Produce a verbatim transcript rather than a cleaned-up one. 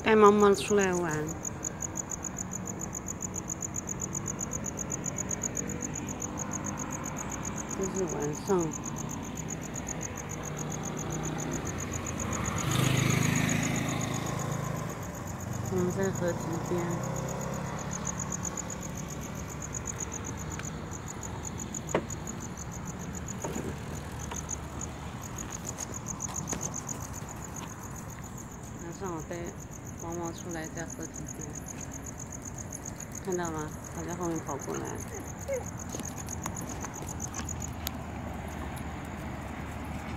带猫猫出来玩。这是晚上，我们在河堤边。晚上我带猫猫出来，在河堤边，看到吗？它在后面跑过来。